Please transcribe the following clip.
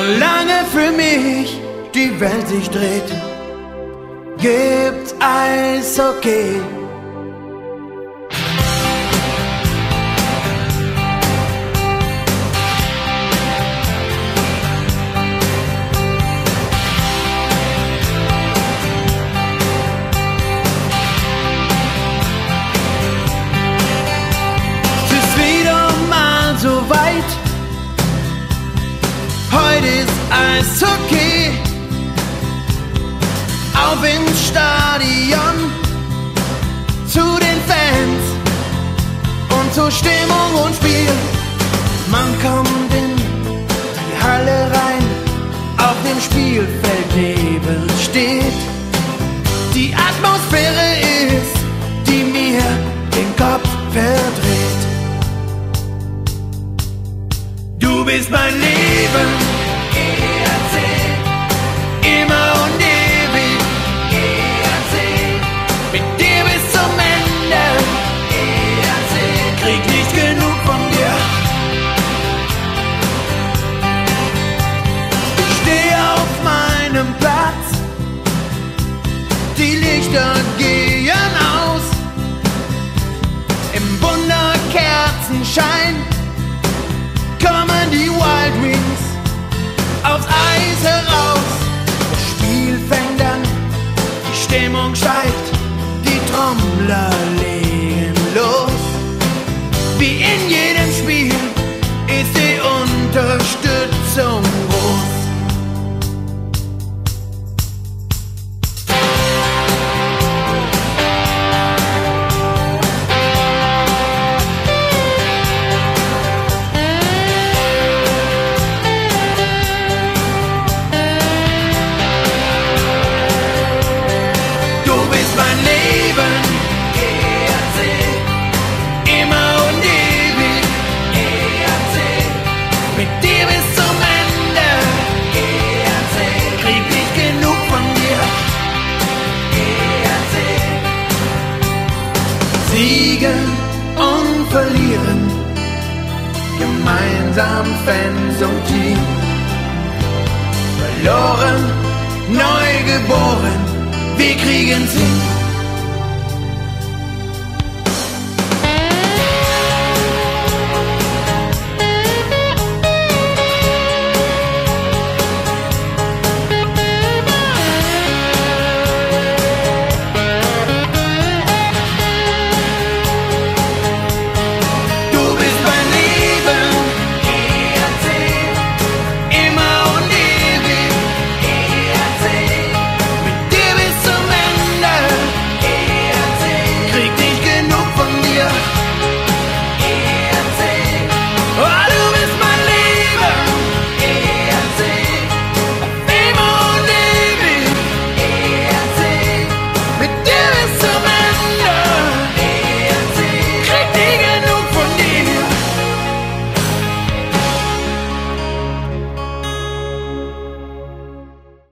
Solange für mich die Welt sich dreht, gibt's Eishockey. Es ist wieder mal so weit, heute ist Eishockey. Auf ins Stadion, zu den Fans und zur Stimmung und Spiel. Man kommt in die Halle rein, auf dem Spielfeld Nebel steht. Die Atmosphäre ist, die mir den Kopf verdreht. Du bist mein Leben, ERC, immer und ewig, ERC, mit dir bis zum Ende, ERC, krieg nicht genug von dir. Ich stehe auf meinem Platz, die Lichter gehen aus, im Wunderkerzenschein kommen die Wild Wings aufs Eis heraus. Das Spiel fängt an, die Stimmung steigt, die Trommler legen los. Wie in jedem Spiel ist die Unterstützung groß. Siegen und verlieren, gemeinsam Fans und Team. Verloren, neu geboren, wir kriegen's hin.